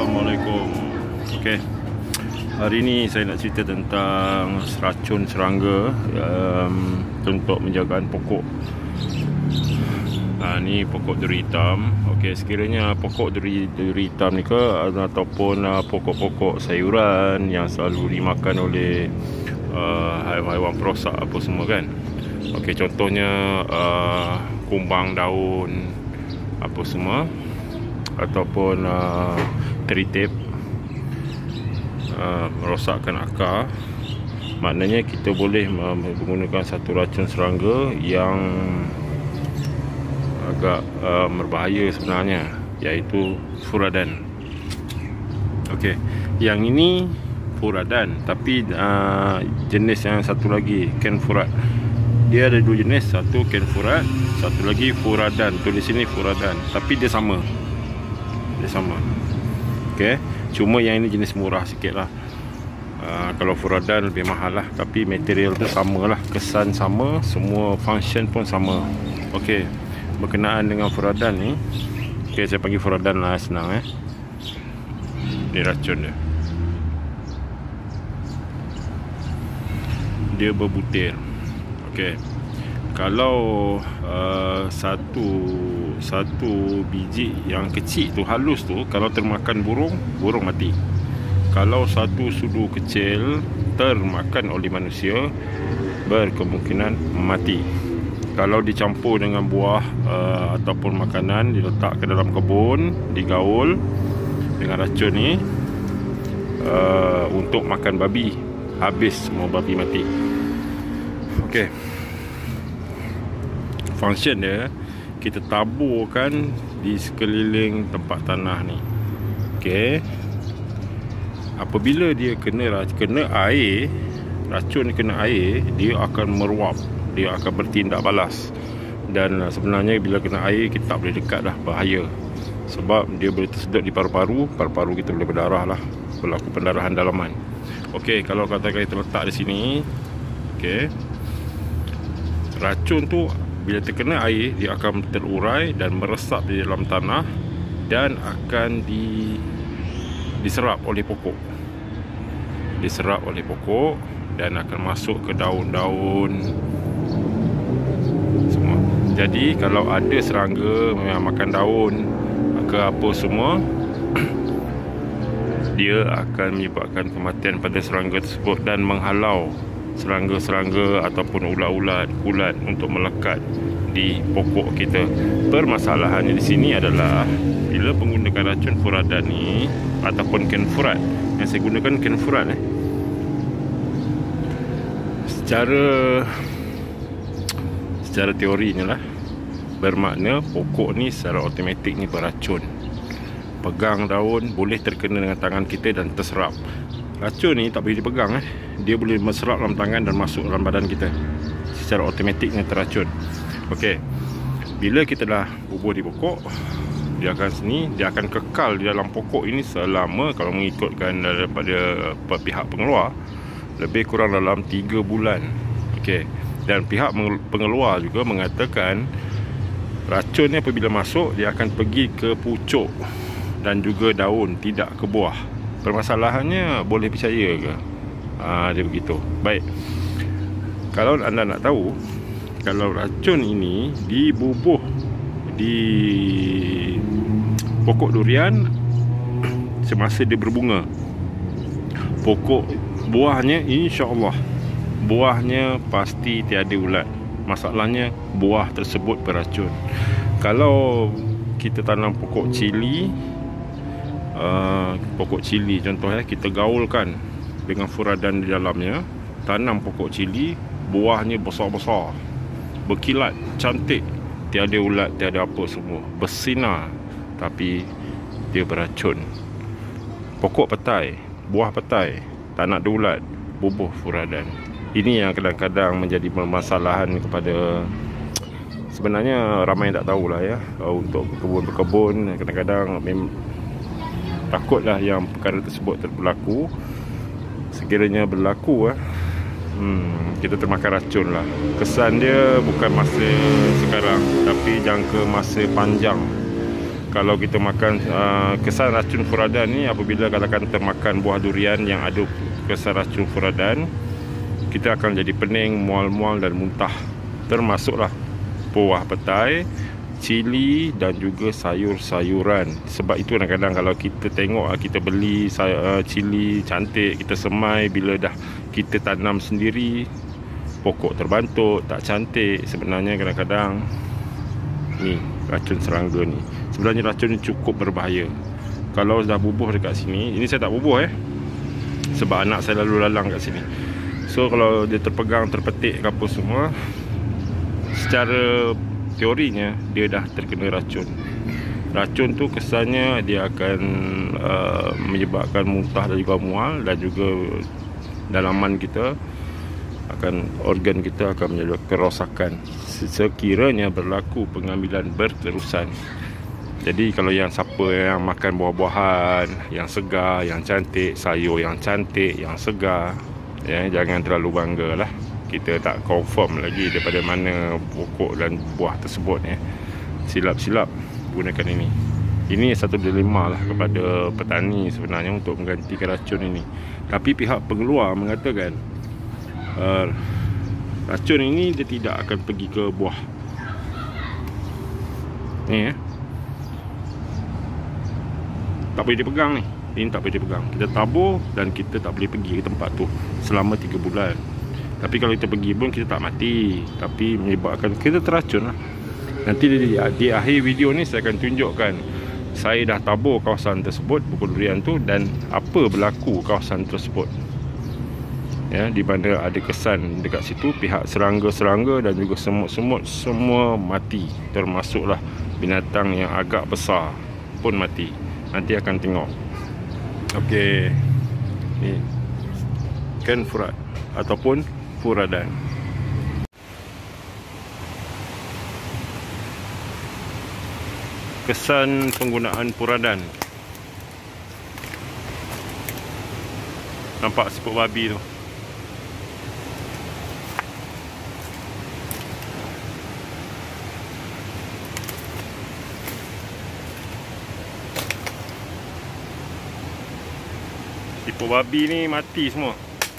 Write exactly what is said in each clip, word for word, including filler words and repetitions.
Assalamualaikum. Okey, hari ini saya nak cerita tentang racun serangga um, untuk menjagaan pokok. Ha, ni pokok duri hitam. Okey, sekiranya pokok duri, duri hitam ni ke ataupun uh, pokok-pokok sayuran yang selalu dimakan oleh uh, haiwan-haiwan perosak apa semua kan. Okey, contohnya uh, kumbang daun apa semua, ataupun uh, teritip, uh, merosakkan akar. Maknanya kita boleh menggunakan satu racun serangga yang agak uh, berbahaya sebenarnya, iaitu furadan. Okey, yang ini furadan, tapi uh, jenis yang satu lagi kenfurat. Dia ada dua jenis, satu kenfurat, satu lagi furadan. Tulis sini furadan, tapi dia sama. Dia sama. Okey, cuma yang ini jenis murah sikit lah. uh, Kalau furadan lebih mahal lah, tapi material tu sama lah, kesan sama, semua function pun sama. Okey, berkenaan dengan furadan ni, okey, saya panggil furadan lah, senang eh. Ni racun dia. Dia berbutir. Okey, kalau uh, satu satu biji yang kecil tu, halus tu, kalau termakan burung, burung mati. Kalau satu sudu kecil termakan oleh manusia, berkemungkinan mati. Kalau dicampur dengan buah uh, ataupun makanan, diletak ke dalam kebun, digaul dengan racun ni, uh, untuk makan babi, habis semua babi mati. Okey, function dia, kita taburkan di sekeliling tempat tanah ni. Okey, apabila dia kena kena air, racun kena air, dia akan meruap, dia akan bertindak balas. Dan sebenarnya bila kena air, kita tak boleh dekat dah, bahaya. Sebab dia boleh tersedut di paru-paru, paru-paru kita boleh berdarah lah, berlaku pendarahan dalaman. Okey, kalau katakan kita letak di sini, okey, racun tu bila terkena air, dia akan terurai dan meresap di dalam tanah, dan akan di diserap oleh pokok. Diserap oleh pokok dan akan masuk ke daun-daun semua. Jadi kalau ada serangga yang makan daun ke apa semua, dia akan menyebabkan kematian pada serangga tersebut dan menghalau serangga-serangga ataupun ulat-ulat, kulat untuk melekat di pokok kita. Permasalahannya di sini adalah bila menggunakan racun furadan ni ataupun kenfurat, yang saya gunakan kenfurat eh, secara secara teorinya lah, bermakna pokok ni secara automatik ni beracun. Pegang daun boleh terkena dengan tangan kita dan terserap. Racun ni tak boleh dipegang eh. Dia boleh menserap dalam tangan dan masuk dalam badan kita. Secara automatiknya terracun. Okey, bila kita dah bubuh di pokok, dia akan sini, dia akan kekal di dalam pokok ini selama, kalau mengikutkan daripada pihak pengeluar, lebih kurang dalam tiga bulan. Okey, dan pihak pengeluar juga mengatakan racun ni apabila masuk, dia akan pergi ke pucuk dan juga daun, tidak ke buah. Permasalahannya, boleh percaya ke? Ha, dia begitu. Baik, kalau anda nak tahu, kalau racun ini dibubuh di pokok durian semasa dia berbunga, pokok buahnya, insya-Allah buahnya pasti tiada ulat. Masalahnya buah tersebut beracun. Kalau kita tanam pokok cili, Uh, pokok cili contohnya, kita gaulkan dengan furadan di dalamnya, tanam pokok cili, buahnya besar-besar, berkilat, cantik, tiada ulat, tiada apa semua, bersinar, tapi dia beracun. Pokok petai, buah petai, tak nak ada ulat, bubuh furadan. Ini yang kadang-kadang menjadi permasalahan kepada, sebenarnya ramai yang tak tahulah ya, untuk kebun-kebun kadang-kadang memang takutlah yang perkara tersebut berlaku. Sekiranya berlaku eh, hmm, kita termakan racun lah. Kesan dia bukan masa sekarang, tapi jangka masa panjang. Kalau kita makan uh, kesan racun furadan ni, apabila katakan termakan buah durian yang ada kesan racun furadan, kita akan jadi pening, mual-mual dan muntah. Termasuklah buah petai, cili dan juga sayur-sayuran. Sebab itu kadang-kadang kalau kita tengok, kita beli uh, cili cantik, kita semai, bila dah kita tanam sendiri, pokok terbantuk, tak cantik. Sebenarnya kadang-kadang ni racun serangga ni, sebenarnya racun ni cukup berbahaya. Kalau dah bubuh dekat sini, ini saya tak bubuh eh, sebab anak saya lalu lalang kat sini. So kalau dia terpegang, terpetik ke apa semua, secara teorinya dia dah terkena racun. Racun tu kesannya dia akan uh, menyebabkan muntah dan juga mual, dan juga dalaman kita akan, organ kita akan menjadi kerosakan sekiranya berlaku pengambilan berterusan. Jadi kalau yang siapa yang makan buah-buahan yang segar, yang cantik, sayur yang cantik, yang segar, ya, jangan terlalu bangga lah. Kita tak confirm lagi daripada mana pokok dan buah tersebut ya. Silap-silap gunakan ini. Ini satu dilema lah kepada petani sebenarnya untuk menggantikan racun ini. Tapi pihak pengeluar mengatakan uh, racun ini dia tidak akan pergi ke buah. Ni ya, tak boleh dipegang ni. Ini tak boleh dipegang. Kita tabur dan kita tak boleh pergi ke tempat tu selama tiga bulan. Tapi kalau kita pergi pun kita tak mati, tapi menyebabkan kita teracun lah. Nanti di, di akhir video ni saya akan tunjukkan saya dah tabur kawasan tersebut, pokok durian tu, dan apa berlaku kawasan tersebut. Ya, di mana ada kesan dekat situ, pihak serangga-serangga dan juga semut-semut semua mati. Termasuklah binatang yang agak besar pun mati. Nanti akan tengok. Okey, ni kan furat ataupun furadan. Kesan penggunaan furadan. Nampak siput babi tu. Siput babi ni mati semua.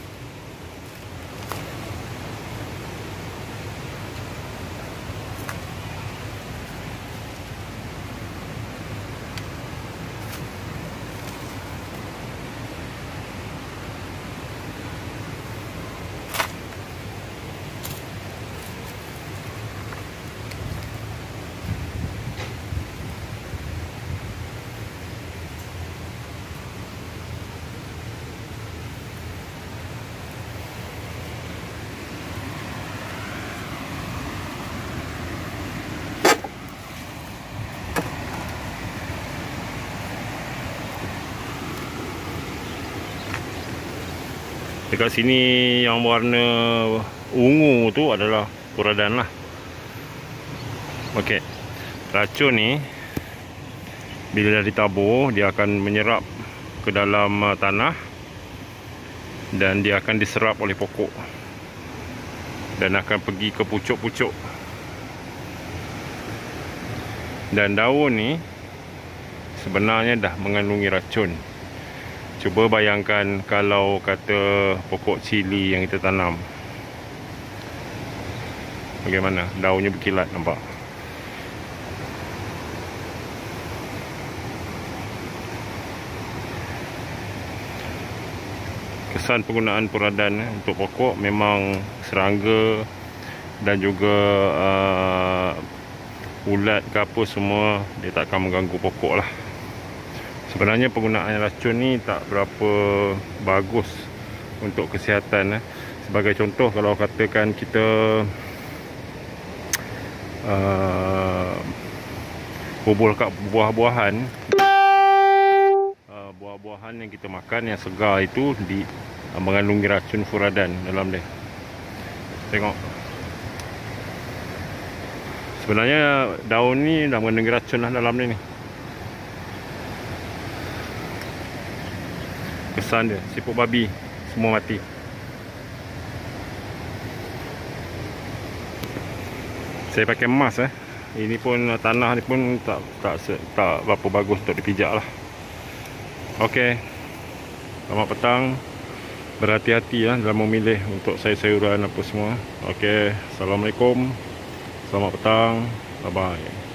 Dekat sini yang warna ungu tu adalah furadan lah. Okey, racun ni bila dah ditabur, dia akan menyerap ke dalam uh, tanah, dan dia akan diserap oleh pokok dan akan pergi ke pucuk-pucuk. Dan daun ni sebenarnya dah mengandungi racun. Cuba bayangkan kalau kata pokok cili yang kita tanam, bagaimana daunnya berkilat, nampak? Kesan penggunaan furadan untuk pokok, memang serangga dan juga uh, ulat ke apa semua, dia tak akan mengganggu pokok lah. Sebenarnya penggunaan racun ni tak berapa bagus untuk kesihatan eh. Sebagai contoh, kalau katakan kita uh, bubur kat buah-buahan, uh, buah-buahan yang kita makan yang segar itu di uh, mengandungi racun furadan dalam dia. Tengok, sebenarnya daun ni dah mengandungi racun lah dalam dia ni. Kesan dia, siput babi semua mati. Saya pakai mask eh. Ini pun tanah ni pun tak tak tak berapa bagus untuk dipijak lah. Okey, selamat petang. Berhati-hati ya dalam memilih untuk sayur-sayuran apa semua. Okey, assalamualaikum. Selamat petang. Bye bye.